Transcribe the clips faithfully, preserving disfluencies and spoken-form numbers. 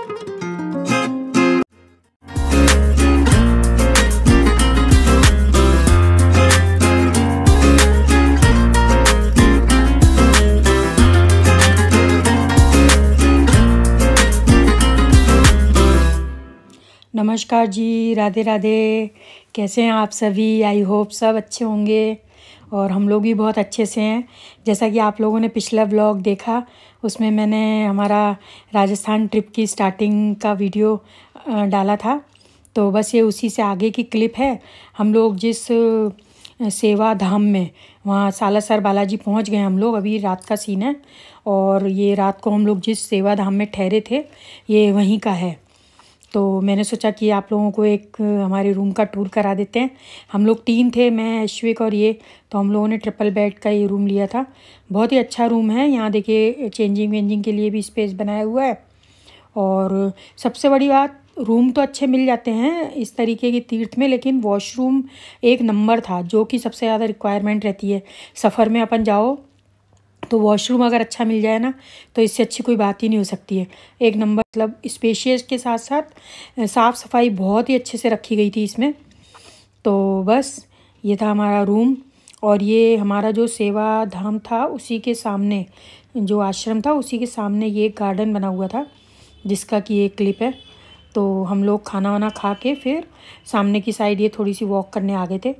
नमस्कार जी, राधे राधे। कैसे हैं आप सभी? आई होप सब अच्छे होंगे और हम लोग भी बहुत अच्छे से हैं। जैसा कि आप लोगों ने पिछला व्लॉग देखा, उसमें मैंने हमारा राजस्थान ट्रिप की स्टार्टिंग का वीडियो डाला था, तो बस ये उसी से आगे की क्लिप है। हम लोग जिस सेवा धाम में वहाँ सालासर बालाजी पहुँच गए हम लोग, अभी रात का सीन है। और ये रात को हम लोग जिस सेवा धाम में ठहरे थे, ये वहीं का है। तो मैंने सोचा कि आप लोगों को एक हमारे रूम का टूर करा देते हैं। हम लोग तीन थे, मैं, ऐश्विक और ये। तो हम लोगों ने ट्रिपल बेड का ये रूम लिया था। बहुत ही अच्छा रूम है। यहाँ देखिए चेंजिंग वेंजिंग के लिए भी स्पेस बनाया हुआ है। और सबसे बड़ी बात, रूम तो अच्छे मिल जाते हैं इस तरीके की तीर्थ में, लेकिन वॉशरूम एक नंबर था, जो कि सबसे ज़्यादा रिक्वायरमेंट रहती है। सफ़र में अपन जाओ तो वॉशरूम अगर अच्छा मिल जाए ना, तो इससे अच्छी कोई बात ही नहीं हो सकती है। एक नंबर, मतलब स्पेशियस के साथ साथ साफ़ सफाई बहुत ही अच्छे से रखी गई थी इसमें। तो बस ये था हमारा रूम। और ये हमारा जो सेवा धाम था, उसी के सामने जो आश्रम था, उसी के सामने ये एक गार्डन बना हुआ था, जिसका कि एक क्लिप है। तो हम लोग खाना वाना खा के फिर सामने की साइड ये थोड़ी सी वॉक करने आ गए थे।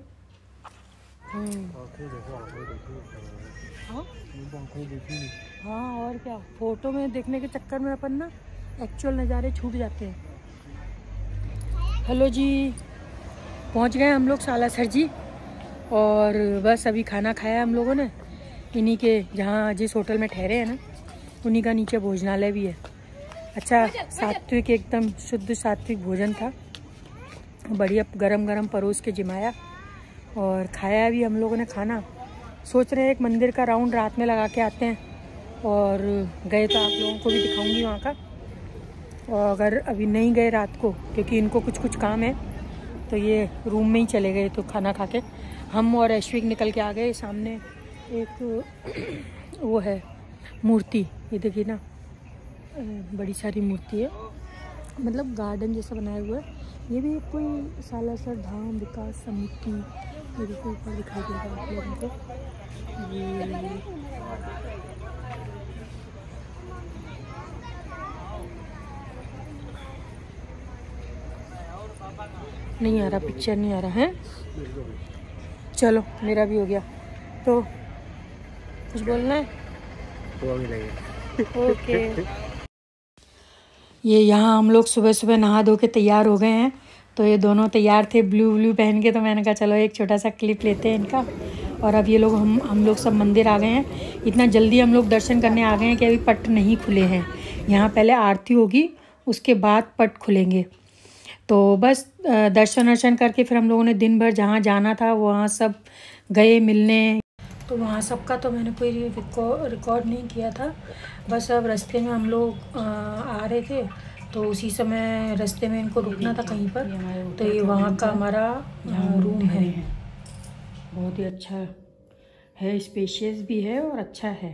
हाँ, और क्या, फोटो में देखने के चक्कर में अपन ना एक्चुअल नज़ारे छूट जाते हैं। हेलो जी, पहुंच गए हम लोग सालासर जी। और बस अभी खाना खाया हम लोगों ने इन्हीं के, जहाँ जिस होटल में ठहरे हैं ना, उन्हीं का नीचे भोजनालय भी है। अच्छा, सात्विक, एकदम शुद्ध सात्विक भोजन था, बढ़िया गरम गरम परोस के जिमाया और खाया भी हम लोगों ने खाना। सोच रहे हैं एक मंदिर का राउंड रात में लगा के आते हैं, और गए तो आप लोगों को भी दिखाऊंगी वहाँ का। और अगर अभी नहीं गए रात को, क्योंकि इनको कुछ कुछ काम है, तो ये रूम में ही चले गए। तो खाना खा के हम और ऐश्विक निकल के आ गए। सामने एक वो है मूर्ति, ये देखिए ना, बड़ी सारी मूर्ति है, मतलब गार्डन जैसा बनाया हुआ है। ये भी कोई सालासर धाम विकास समिति, मेरे को ऊपर दिखाई दे रहा है आप लोगों को। ये नहीं आ रहा, पिक्चर नहीं आ रहा है। चलो, मेरा भी हो गया। तो कुछ बोलना है? ओके। ये यहाँ हम लोग सुबह सुबह नहा धो के तैयार हो गए हैं। तो ये दोनों तैयार थे ब्लू ब्लू पहन के, तो मैंने कहा चलो एक छोटा सा क्लिप लेते हैं इनका। और अब ये लोग हम हम लोग सब मंदिर आ गए हैं। इतना जल्दी हम लोग दर्शन करने आ गए हैं कि अभी पट नहीं खुले हैं। यहाँ पहले आरती होगी, उसके बाद पट खुलेंगे। तो बस दर्शन वर्शन करके फिर हम लोगों ने दिन भर जहाँ जाना था वहाँ सब गए मिलने। तो वहाँ सबका तो मैंने कोई रिकॉर्ड नहीं किया था। बस अब रास्ते में हम लोग आ रहे थे, तो उसी समय रास्ते में इनको रुकना था कहीं पर। तो ये वहाँ का हमारा रूम है, बहुत ही अच्छा है, स्पेशियस भी है और अच्छा है।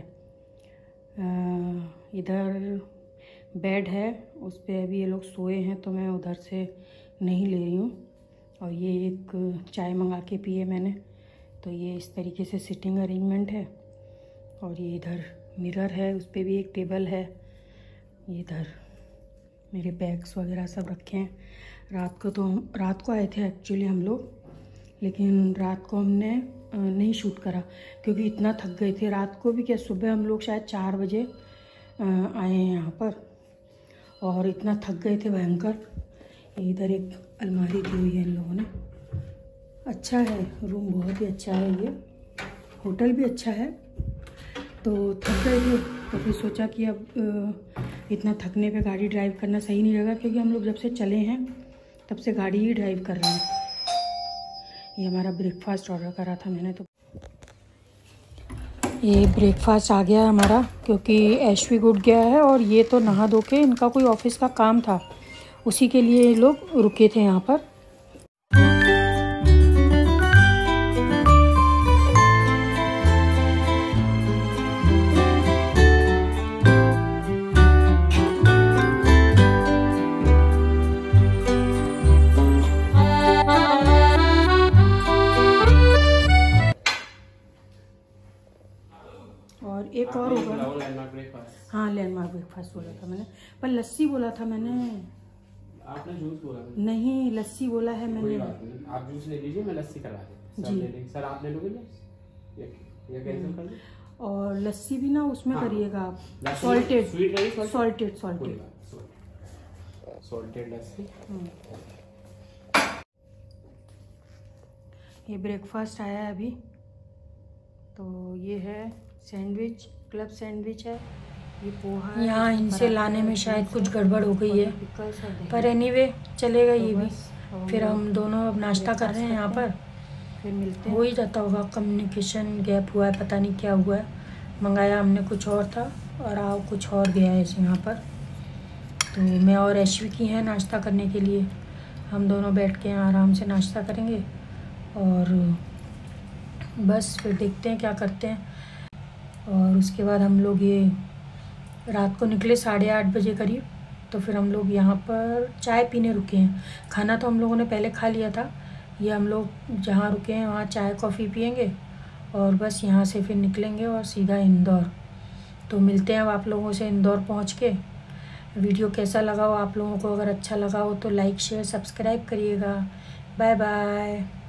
इधर बेड है, उस पर अभी ये लोग सोए हैं, तो मैं उधर से नहीं ले रही हूँ। और ये एक चाय मंगा के पिए मैंने। तो ये इस तरीके से सिटिंग अरेंजमेंट है। और ये इधर मिरर है, उस पर भी एक टेबल है। इधर मेरे बैग्स वगैरह सब रखे हैं। रात को तो रात को आए थे एक्चुअली हम लोग, लेकिन रात को हमने नहीं शूट करा क्योंकि इतना थक गए थे। रात को भी क्या, सुबह हम लोग शायद चार बजे आए हैं यहाँ पर, और इतना थक गए थे भयंकर। इधर एक अलमारी दी हुई है इन लोगों ने। अच्छा है रूम, बहुत ही अच्छा है। ये होटल भी अच्छा है। तो थक गए थे, तो फिर सोचा कि अब इतना थकने पे गाड़ी ड्राइव करना सही नहीं लगा, क्योंकि हम लोग जब से चले हैं तब से गाड़ी ही ड्राइव कर रहे हैं। ये हमारा ब्रेकफास्ट ऑर्डर करा था मैंने, तो ये ब्रेकफास्ट आ गया हमारा, क्योंकि ऐश्विक उठ गया है और ये तो नहा धो के, इनका कोई ऑफिस का काम था, उसी के लिए ये लोग रुके थे यहाँ पर। ब्रेकफास्ट बोला था मैंने, पर लस्सी बोला था मैंने। आपने जूस बोला नहीं, लस्सी बोला है मैंने। कोई बात नहीं, आप जूस ले लीजिए, मैं लस्सी करवा देता हूं। जी सर, आप ले लोगे ये ये कैंसिल कर दो। और लस्सी भी ना उसमें हाँ, करिएगा आप सॉल्टेड, स्वीट रही, सॉल्टेड सॉल्टेड सॉल्टेड लस्सी। ये ब्रेकफास्ट आया है अभी। तो ये है सैंडविच, क्लब सैंडविच है, ये पोहा है। यहाँ इनसे लाने में शायद कुछ गड़बड़ हो गई है, पर एनीवे चलेगा ये भी। फिर हम दोनों अब नाश्ता कर रहे हैं यहाँ पर, फिर मिलते हैं। हो ही जाता होगा, कम्युनिकेशन गैप हुआ है, पता नहीं क्या हुआ है। मंगाया हमने कुछ और था और आओ कुछ और गया है इस यहाँ पर। तो मैं और ऐश्वी की हैं नाश्ता करने के लिए। हम दोनों बैठ के आराम से नाश्ता करेंगे और बस फिर देखते हैं क्या करते हैं। और उसके बाद हम लोग ये रात को निकले साढ़े आठ बजे करीब। तो फिर हम लोग यहाँ पर चाय पीने रुके हैं। खाना तो हम लोगों ने पहले खा लिया था। ये हम लोग जहाँ रुके हैं वहाँ चाय कॉफ़ी पियेंगे और बस यहाँ से फिर निकलेंगे और सीधा इंदौर। तो मिलते हैं अब आप लोगों से इंदौर पहुँच के। वीडियो कैसा लगा हो आप लोगों को, अगर अच्छा लगा हो तो लाइक शेयर सब्सक्राइब करिएगा। Bye bye.